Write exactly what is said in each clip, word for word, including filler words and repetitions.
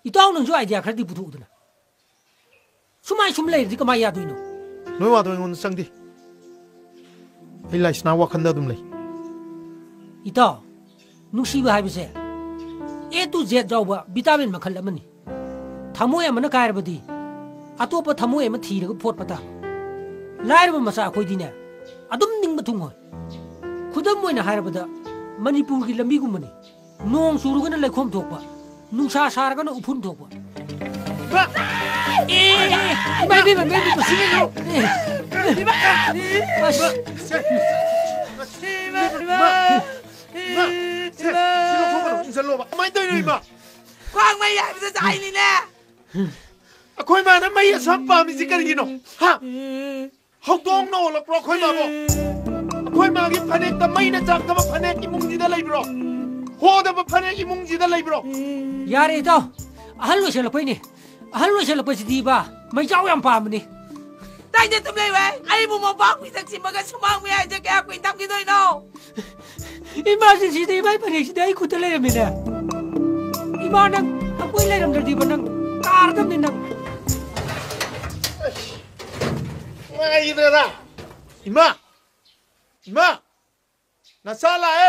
이따 오는 줄 아이디어 그래도 부두드나. 수마이 숨래 이거 마이야 도이노. 너희 와도 오늘 상디. 일라이스 나와 간다 둠래. 이따 누시바 하비세. A to Z 자오바 비타민 마칼라마니. 타모에 만나 가르버디. 아토파 타모에 마 티르고 포트파타. 라이르바 마사 코이디네. 아둠 닝바 퉁어. खुदम मोइना हारबदा मणिपुर की लंबी गुमनी नोंग सुरुगन लेखोम थोकबा नुंसा सारगन उफुन थोकबा ए बाय बे बे बे सिगे नो बस सिलो खोबनो इंसलो बा माइ तोइ मा क्वांग मै याइ बिसे जाइ नि ने अखोइ मा न मै सब पामि जि करिगिनो हा हौतोंग नो ल प्रो खोइ मा बो खोइ मागी फनेक त मैना चाक त फनेक की मुंगजिदा लैब्रो होद ब फनेक की मुंगजिदा लैब्रो यारे त अहल लोसेल पइने अहल लोसेल पसिदि बा मै जाउ याम पामनि ताइ दे तुम लेवे आई बु म बाक वि तक सिमगा सुमांग मै आइ जके आप तम कि दोइ नो इमर्जेन्सी दे बाइ फनेक सिदे आई खुत लेरमिना इमा नंग अकोइ लेरम ददि बनंग कार दम नि नंग माइ दरा इमा इमा नसाला ए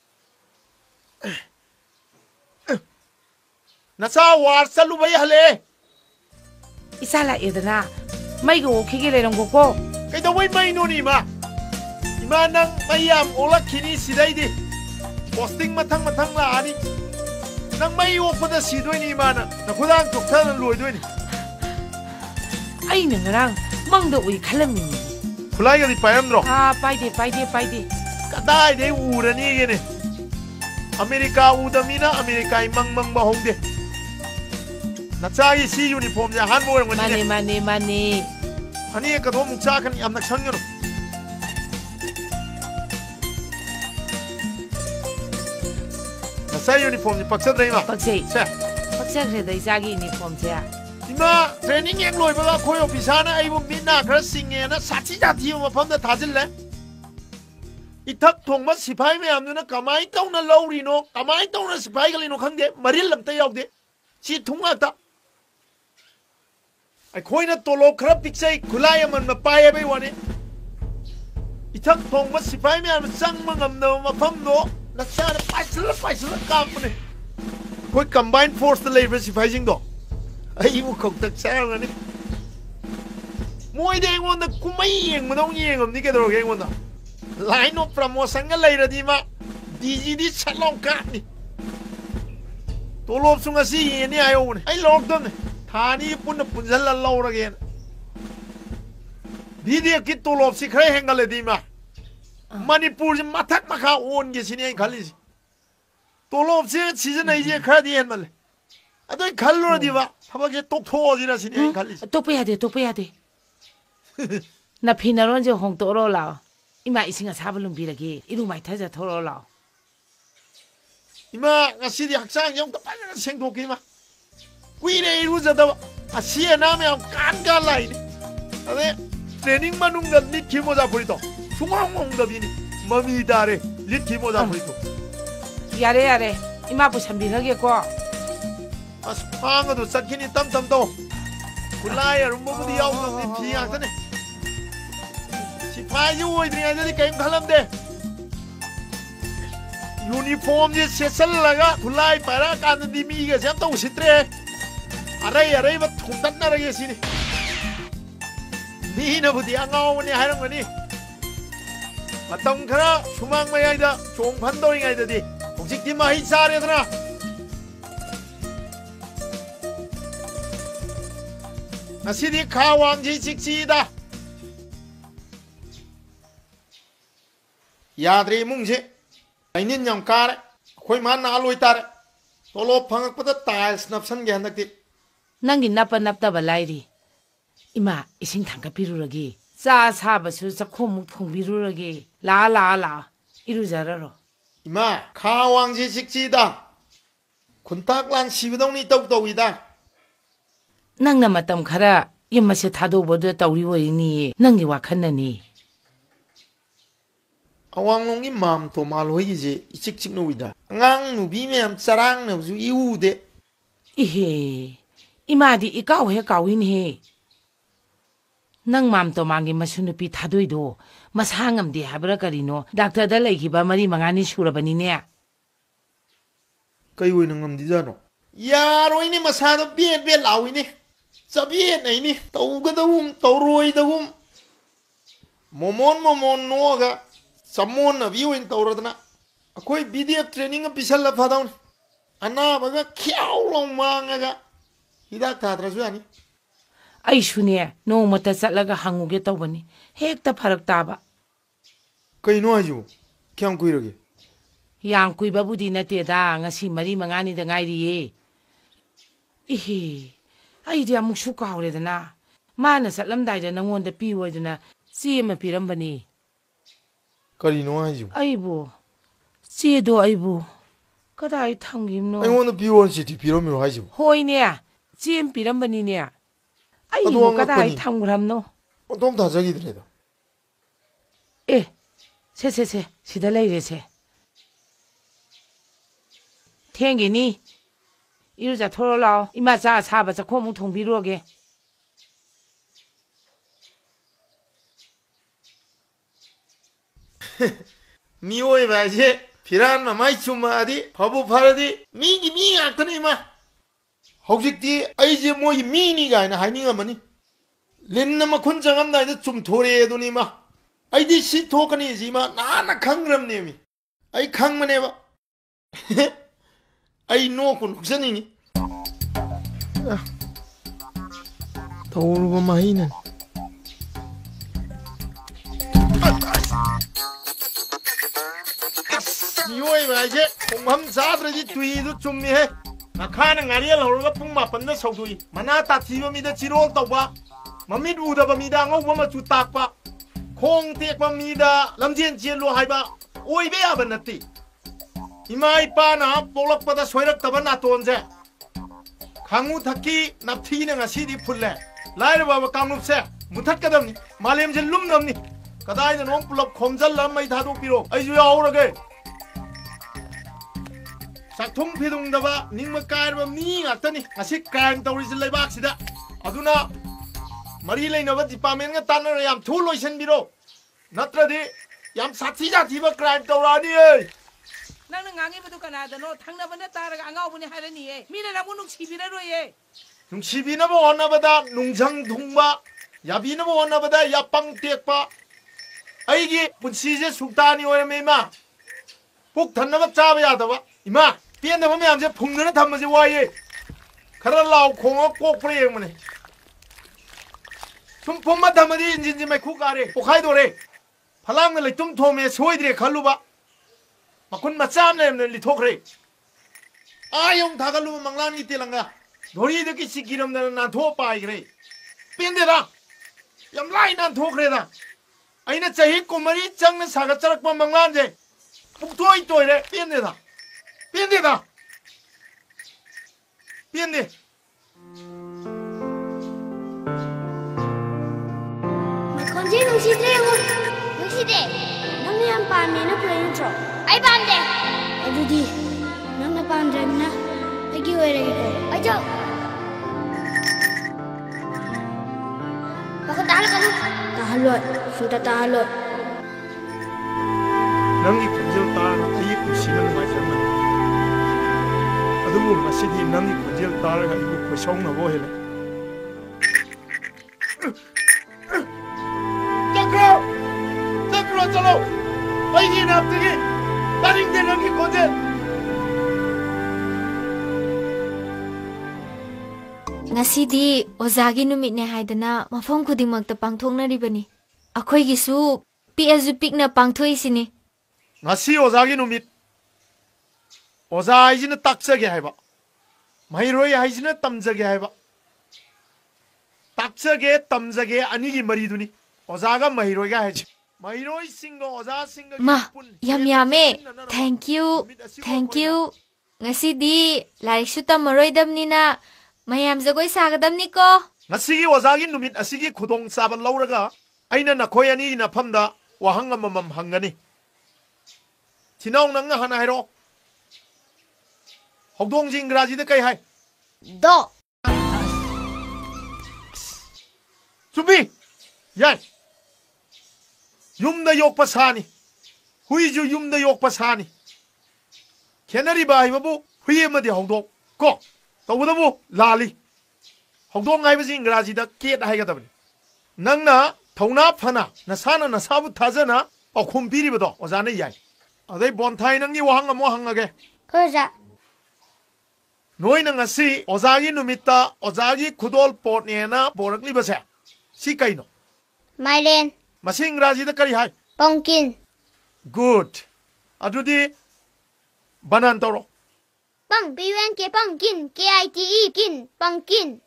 नसा वार चलु बय हले इसाला एदना मै गो खिगे लेरम गो को कइ दो वइ मै नो नि मा इमा नंग मैयाम ओला खिनी सिदैदि पोस्टिंग मथंग मथंग ला आनी नंग मै ओपदा सिदोइ नि मा न नखुदांग तोक्थन लोइदोइ नि आई नंगरांग मंगदो उइ खलमिनि खुलाई गदि पायमद्रो आ पाइदे पाइदे पाइदे कदाई दे उरनी गेने अमेरिका उदमीना अमेरिका मंग मंग बहोंदे नचागी सी यूनिफॉर्म जे हान मोर ngani माने माने माने अनि कदो मुक्सा खन यामना संगनो नचा यूनिफॉर्म जे पक्ष दैमा पक्से से पक्ष रे दै जागी यूनिफॉर्म जे इमा ट्रेनिंग एक लोइ बगा खोय ऑफिसर आइबो मिना खर सिंगे ना साथी जाथि मफम दा थाजिल इथक थोंबा सिपाही में हमने कमाई तौना लौरिनो कमाई तौना सिपाही गलिनो खंगे मरिल लमते यावदे सी थुंगा ता आई खोइना तोलो खर पिक्चै खुलाय मन म पाए बे वने इथक थोंबा सिपाही में हम संग मंगम न मफम नो नक्षा पाइसल पाइसल कामने कोई कंबाइंड फोर्स द लेबर सिपाही जिंग दो आई मु खोक तक सारगनी मोय दे ngोन द कुमै येंग मदों येंगम नि केदरो गे ngोन दा लाइन ऑफ प्रमोशन का लेरदी मा डीजीडी छलों कानी तोलोब सुंग सी येनी आयो ने आई लोक दम थानी पुन पुंजल लौरगे वीडियो की तोलोब सी खरे हेंगल दी मा मणिपुर जे मथक मखा ओन गे सिनी आई खाली तोलोब से सीजन आई जे खरा दी हेनमल अदोय खल्लो दिवा थबक जे तोखो जिना सिनी आई खाली तोपे यादे तोपे यादे ना फिनरोन जे होंग तोरो लाओ इमा इसिंग असाबा लुंबिरगे इदु माइ थाजा थोरो लाओ इमा ngasi di haksan yong ta pana seng doki ma kuire iru jada asia na me am kan ga lai ni ade training manung da lit ki moja puri to sumang mong da bini mami dare lit ki moja puri to यारे यारे इमा बु संबिरगे को as panga do sakini tam tam to kulai rum bu di yaw no ni phi ak ne सिपाही जो इतनी आज़ादी कहीं खलम दे यूनिफॉर्म ये सेशन लगा खुलाई पैरा कांदी मी के से हम तो उसित्रे अरे अरे बस थुंदन ना रही ऐसी नहीं नी ना बुद्धि आंगाव ने हायरंग बनी मतंग खरा सुमांग में आई दा चोंग फंदो इंग आई दा दी उसी की माही सारे तना नसी दी खावांग जी चिक्सी दा याद्रे मुंगजे आइनिन यम कार खोय मान ना लोय तार तोलो फंगक पद टाइल्स नपसन गे हनकति नंगी नप नपता बलाइरी इमा इसिंग थांका पिरुरगे चा साबसु चखोम थोंबिरुरगे ला ला ला इरुजररो इमा खावांगजे सिक्सीदा खुंताक लान सिबदौनी तौ तौइदा नंगना मतम खरा यमसे थादोबदो तौरी वइनी नंगी वाखननी awang longi mam to maloi je ichik chik no ida ngang nu bi me am charang no ju iu de Ihe, imadi ikaw he kawin he. Nang mam to mangi masunupi thadoy do, mas hangam di habra karino, doctor da lagi ba mari mangani surabani ne. Kay uy nang ngamdi dyan o. Yaro ini masado biyen biyen lawi ni. Sabihin na ini, tawga dawum, tawroy dawum. Momon momon noga, samon na viewin tawrad na. Ako'y B D F training ang pisal na pa daw. Ana baga kiyaw lang mga ga. Hidak tatraso yan eh. Ay shunya, no mata salaga hanguge tawbani. Hekta pharak taba. Kay no ayo, kiyang kuirage. Yang kuy babudi na teda ngasi mari mangani da ngai riye. Ihe, ay di amuk suka uredana. Mana satlamdai da nangonda piwoidana siyema pirambani. Kari no ayo. Aibo, siyedo aibo. Kadai thamgimno. Ay ngonda piwon si ti piramiro ayo. Hoy ne, siyem pirambani ne. Aibo kadai thamgramno. Tom tajagi dreda. Eh, se se se, sida leire se. Tengini. 이러자 토로라오 이마 자 사바자 고무 통비로게 미오이 바지 피란마 마이춤마디 바보 파라디 미기 미 악터니마 혹식디 아이제 뭐이 미니가 아니나 하이닝아 뭐니 렌나마 콘장함나이데 좀 도래해도니마 아이디 시토카니지마 나나 강그람님이 아이 강만해봐 아이 노군 혹선이니 더우르고 마이는 미워이 마이제 공함 자드라지 두이도 좀미해 나카는 아리엘 허르가 풍마판다 서두이 마나 따티버미다 지롤 떠봐 마밋 우다버미다 ngꯧba 주 딱봐 콩 떼ꯛ버미다 람젠 지엘로 하이바 오이베야바 나티 이마 이빠나 볼락바다 소이락다바 나토온제 강우 탁기 납티는 아시디 풀레 라이르바바 강룹세 무탁가담니 말렘제 룸넘니 가다이는 롱플럽 콤잘람 마이 다도피로 아이주 야오라게 작통 피동다바 닝마 까르바 미 같더니 아시 까임 떠오리지 레박시다 아두나 머리 레이너바 디파멘가 따너라 얌 툴로이션비로 나트라디 얌 사티자 디바 까임 떠오라니 nang ngangi betu kanada no thangna bane taraga angau bune harani e mine na munung sibina ro ye nung sibina bo onna bada nungjang dungba yabina bo onna bada yapang tekpa aigi punsi sukdani oirame ma puk thanna chaba yadaba ima pienda ba myam je phungna thamma je waye khara law khonga kok pre mane tum pomma thamadi injin je mai khukare pokhai dore phalang le tum thome soidre khaluba 막군 맞자암네 리토크레 아용 다갈루 망라니 띠랑가 노리드기 시기름나는 난 도빠이 그래 빈데다 얌라이 난 도크레다 아이나 자히 꼬마리 짱는 사가짜락바 망란제 북도이 또이래 빈데다 빈데다 빈데 건지 농시드레고 농시드 너무 안 빠면은 보여줘 I bande. Adudi, nana bande na. Agi wera ko. Ajo. Bako tahal kanu. Tahalot. Sudah tahalot. Nangi kunjil tar ayi kusinan majaman. Adubu masidi nangi kunjil tar ga ibu kusong na bohele. Takro. Takro chalo. Ayi na aptegi. Taring de nangi kunjil. Ngasidi ozagi numit ne haidana mafam khudimagta pangthoknaribani akhoigisu piazu pikna pangthoisini ngasi ozagi numit oza haijina takjage haiba mairoi haijina tamjage haiba takjage tamjage anigi mariduni ozaga mairoi ga haiji mairoi singo oza singa ma yam yame thank you thank you ngasidi laiksu tamaroidamnina mayam jagoi sagadamni ko ngasigi ozagi numit asigi khudong saban lauraga aina nakhoi ani na phamda wahang amam hangani Tinong nang hana hairo Hogdong jing graji de kai hai 도. 준비! 야이! 윰다 욕바사니 후이주 윰다 욕바사니 캐나리 바이바부 후이에마디 홍동 고! 또보다부 라리 홍동 하이바지 인그라지다 켓 하이가다버니 낭나 더우나 파나 나사나 나사부 타자나 어쿰 비리버도 어자네 야이 어데이 본타이 낭니 와항가 모항가게 그러자. 노이는 ngasi 어자기 누미타 어자기 쿠돌 포트네나 보락리바세 시카이노 마이렌. 마시 인그라지다 까리 하이 뻥킨. good 아두디 바난 떠로 뻥. 비유한게 뻥킨. K-I-T-E. 킨. 뻥킨.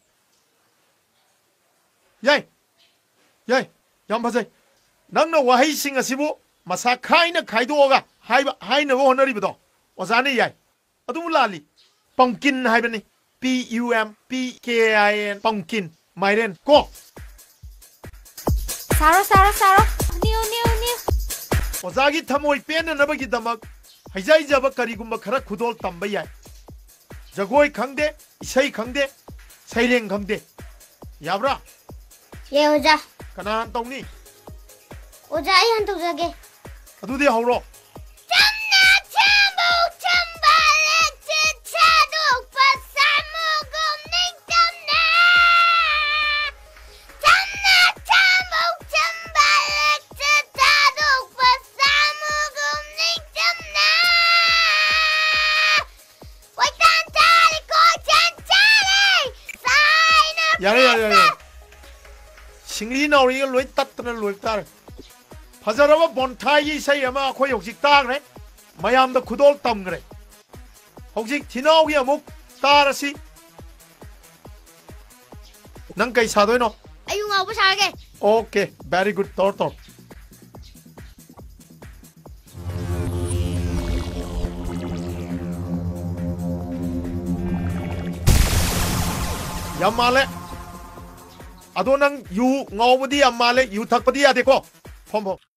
야이 야이 양파세 낭나 와헤이싱 아시부 마사 카이나 카이도가 하이바 하이나 호너리부도 어자네 야이 아두물라리 뻥킨 하이바니 P U M P K I N 뻥킨 마이렌 고 사로 사로 사로. 니오 니오 니오. 어자기 타모이 빼내나버기다막 하이자이자바 까리구마 카라 구돌 담바 야이 자고이 강대 이사이 강대 사이랭 강대 야브라 예 오자. 가난 똥니 오자 이 한 도자게. 아두디 하우로 참나 참목 참발레 차독 바사무금 냉담나. 참나 참목 참발레 차독 바사무금 냉담나. 와이탄타리 고찬차리 사이나. 야래 야래 야래 싱리 나오리가 로이 따뜨는 로이 따르 파자라바 본타이 사이야마 아코 욕식 따그래 마얌다 구돌 땀그래 혹시 디나오기 아목 따라시 낭까이 사도이노 아융하고 살게. 오케이 very good tortor 야말레 아도 낭 유 ngawbadi amale yu thakpadi ade ko phom phom